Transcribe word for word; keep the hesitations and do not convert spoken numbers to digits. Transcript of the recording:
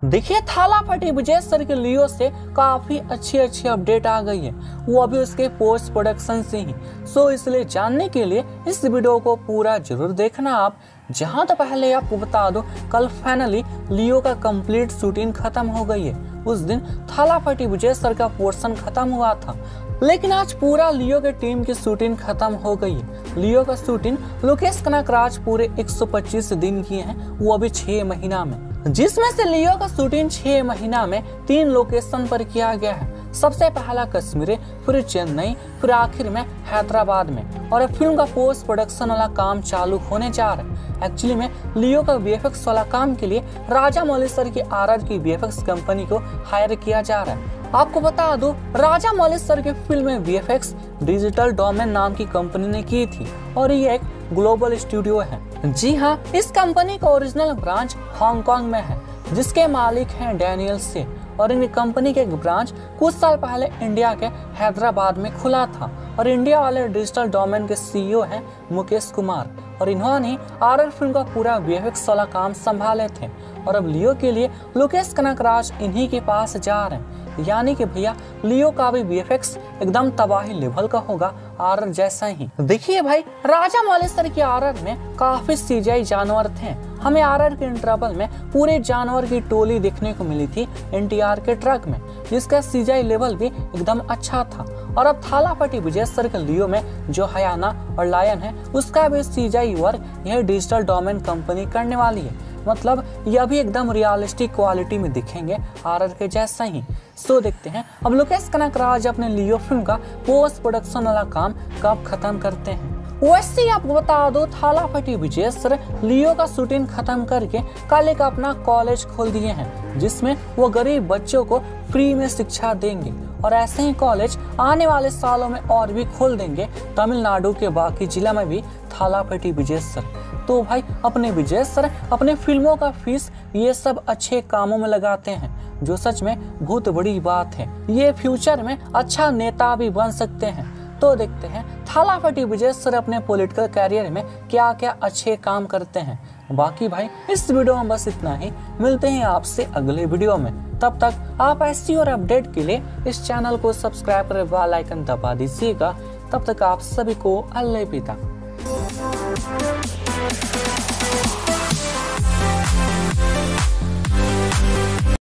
देखिए थाला फटी विजय सर के लियो से काफी अच्छी अच्छी अपडेट आ गई है, वो अभी उसके पोस्ट प्रोडक्शन से ही। सो इसलिए जानने के लिए इस वीडियो को पूरा जरूर देखना आप। जहां तो पहले आपको बता दो, कल फाइनली लियो का कंप्लीट शूटिंग खत्म हो गई है। उस दिन थाला फटी विजय सर का पोर्शन खत्म हुआ था, लेकिन आज पूरा लियो के टीम की शूटिंग खत्म हो गई है। लियो का शूटिंग लोकेश कनकराज पूरे एक सौ पच्चीस दिन किए हैं, वो अभी छह महीना में, जिसमें से लियो का शूटिंग छह महीना में तीन लोकेशन पर किया गया है। सबसे पहला कश्मीर, फिर चेन्नई, फिर आखिर में हैदराबाद में। और अब फिल्म का पोस्ट प्रोडक्शन वाला काम चालू होने जा रहा है। एक्चुअली में लियो का वीएफएक्स वाला काम के लिए राजा मौली सर की आरआर की वीएफएक्स कंपनी को हायर किया जा रहा है। आपको बता दो, राजा मौली सर की फिल्म में वीएफएक्स डिजिटल डोमेन नाम की कंपनी ने की थी और ये एक ग्लोबल स्टूडियो है। जी हाँ, इस कंपनी का ओरिजिनल ब्रांच हांगकांग में है, जिसके मालिक हैं डैनियल से। और इन कंपनी के एक ब्रांच कुछ साल पहले इंडिया के हैदराबाद में खुला था। और इंडिया वाले डिजिटल डोमेन के सीईओ हैं मुकेश कुमार, और इन्होंने आरआर फिल्म का पूरा वीएफएक्स वाला काम संभाले थे। और अब लियो के लिए लोकेश कनकराज इन्हीं के पास जा रहे हैं। यानी कि भैया लियो का भी वीएफएक्स एकदम तबाही लेवल का होगा, आरआर जैसा ही। देखिए भाई, राजा मौली सर की आरआर में काफी सीजीआई जानवर थे। हमें आरआर के इंटरवल में पूरे जानवर की टोली देखने को मिली थी एनटीआर के ट्रक में, जिसका सीजीआई लेवल भी एकदम अच्छा था। और अब थाला फटी विजय सर के लियो में जो हयाना और लायन है, उसका भी सीजीआई वर्क यह डिजिटल डोमेन कंपनी करने वाली है। मतलब यह भी एकदम रियलिस्टिक क्वालिटी में दिखेंगे आरआर के जैसा ही। सो देखते हैं अब लोकेश कनकराज अपने लियो फिल्म का पोस्ट प्रोडक्शन वाला काम कब खत्म करते हैं। वैसे ही आपको बता दो, थाला फटी विजय सर लियो का शूटिंग खत्म करके कल एक अपना कॉलेज खोल दिए हैं, जिसमें वो गरीब बच्चों को फ्री में शिक्षा देंगे। और ऐसे ही कॉलेज आने वाले सालों में और भी खोल देंगे तमिलनाडु के बाकी जिला में भी थाला फटी विजय सर। तो भाई अपने विजय सर अपने फिल्मों का फीस ये सब अच्छे कामों में लगाते हैं, जो सच में बहुत बड़ी बात है। ये फ्यूचर में अच्छा नेता भी बन सकते हैं। तो देखते हैं थाला फटी विजय सर अपने पॉलिटिकल कैरियर में क्या क्या अच्छे काम करते हैं। बाकी भाई इस वीडियो में बस इतना ही। मिलते हैं आपसे अगले वीडियो में। तब तक आप ऐसी और अपडेट के लिए इस चैनल को सब्सक्राइब कर बेल आइकन दबा दीजिएगा। तब तक आप सभी को अल्लाह पिता।